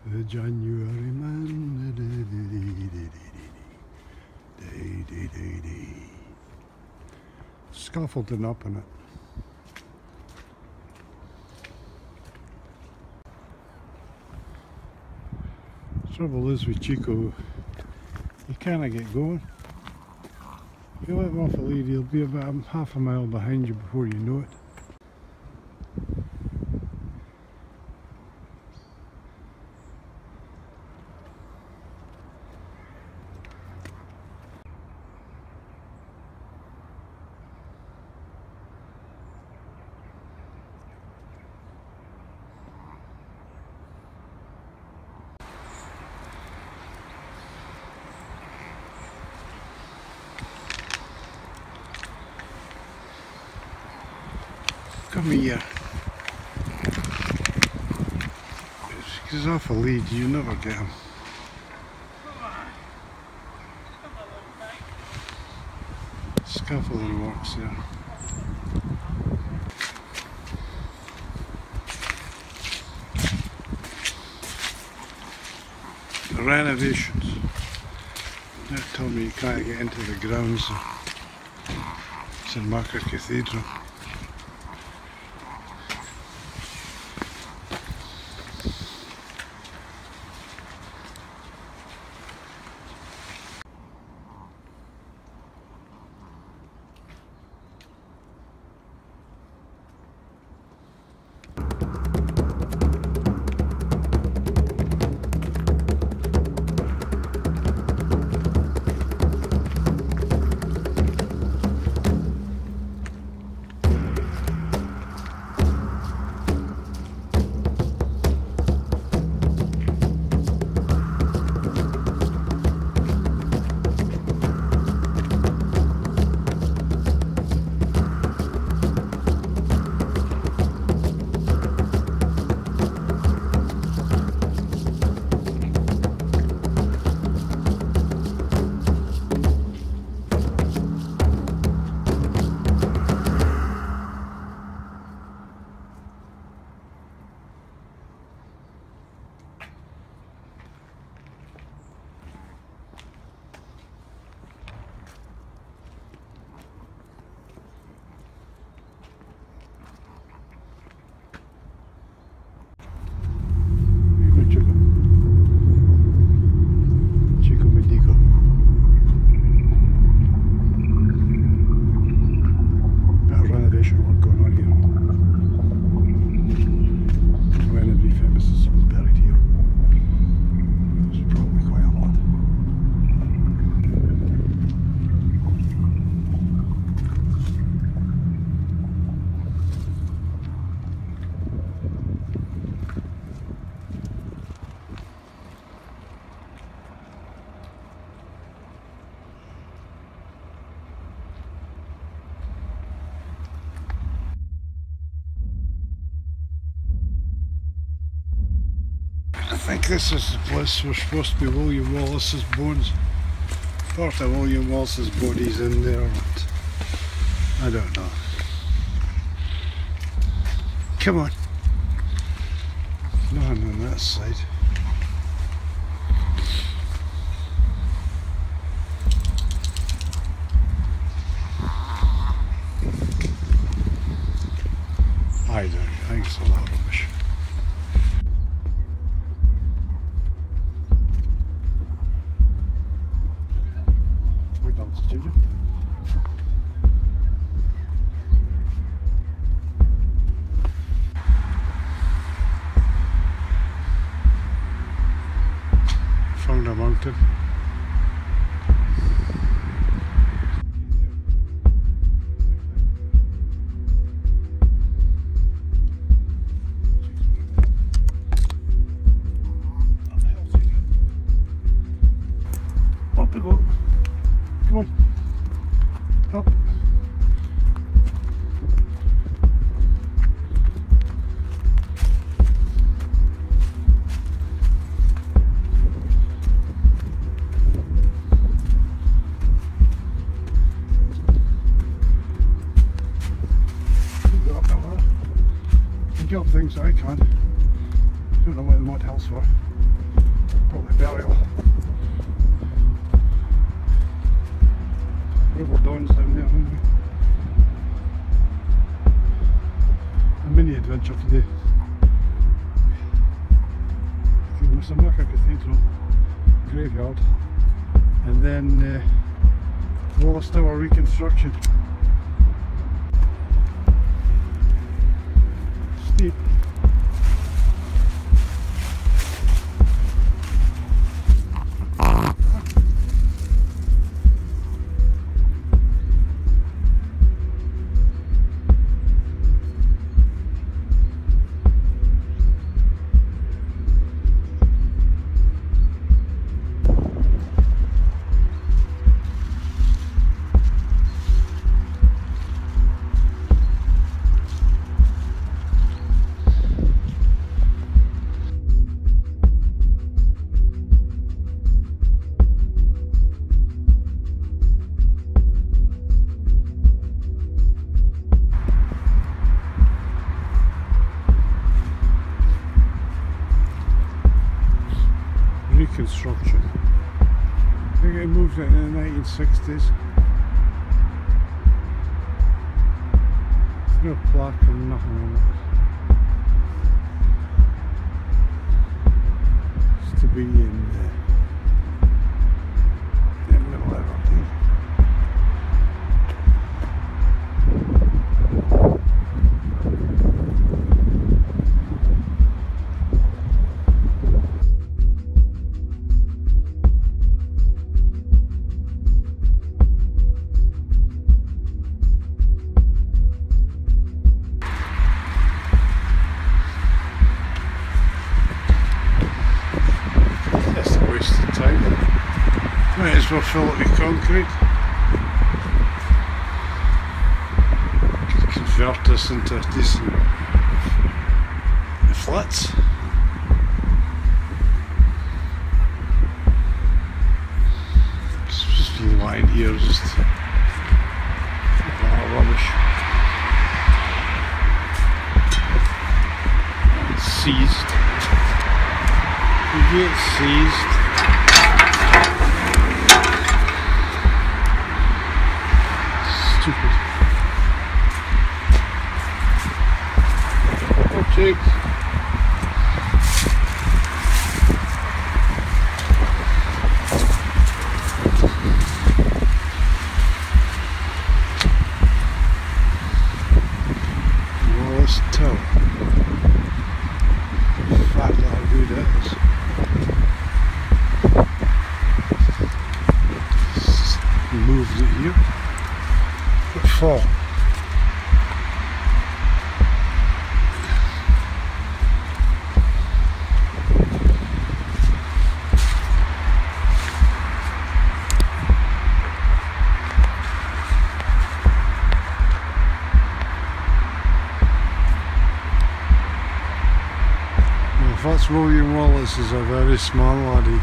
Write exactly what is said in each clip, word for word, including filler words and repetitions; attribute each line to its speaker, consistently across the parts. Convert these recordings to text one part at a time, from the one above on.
Speaker 1: The January man. Scaffolding up in it. Trouble is with Chico, you can't get going. If you let him off a lead, he'll be about half a mile behind you before you know it. Come here. If he's off a lead, you never get him. Scaffolding works there. The renovations. Don't tell me you can't get into the grounds. It's in Machar Cathedral. I think this is the place where supposed to be William Wallace's bones. Part of William Wallace's body's in there, but I don't know. Come on. Nothing on that side. I don't I think it's a lot of rubbish. Studio. Found a mountain. Up we go. Come on. Up. Go up that ladder. You can jump things, I can't. Don't know what the mud hell's for. Probably burial. River Dawn's down there, haven't we? A mini adventure today. It's the Machar Cathedral graveyard, and then uh, Wallace Tower reconstruction. Steep. Reconstruction. I think it moved it in the nineteen sixties. There's no plaque or nothing on it. It's to be in the, in the middle of Aberdeen. Might as well fill it with concrete. Convert this into decent flats. It's just been lying here, just a lot of rubbish. It's seized. You get seized. Stupid. Oh, Jake. Wallace Tower. Fat how good that is. Moved it here. Fall. Well, if that's William Wallace, is a very small laddie.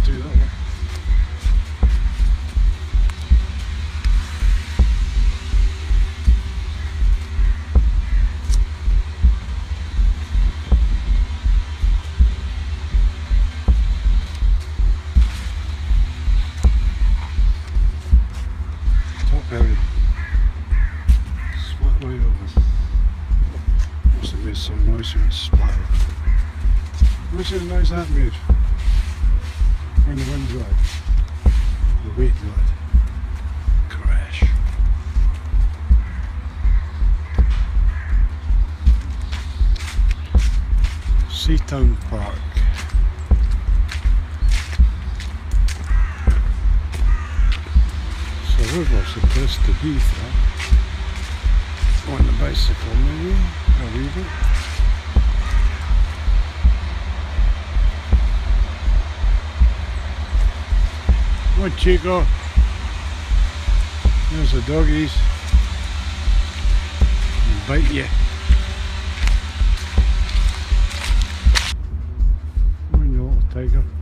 Speaker 1: do that one. Very splat way over. Must have made some noise when it splattered. Which is nice that made when the wind got the weight got crash. Seatown Park. So where we're supposed to be from? On the bicycle maybe, a wee bit. Come on Chico, there's the doggies, they'll bite you. Come on you little tiger.